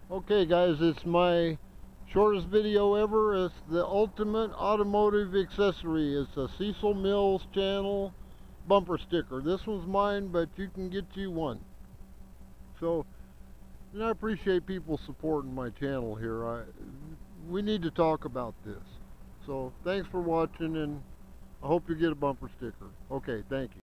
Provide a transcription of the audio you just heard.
Okay guys, it's my shortest video ever. It's the Ultimate Automotive Accessory. It's a Cecil Mills channel bumper sticker. This one's mine, but you can get you one. So, and I appreciate people supporting my channel here. We need to talk about this. So, thanks for watching, and I hope you get a bumper sticker. Okay, thank you.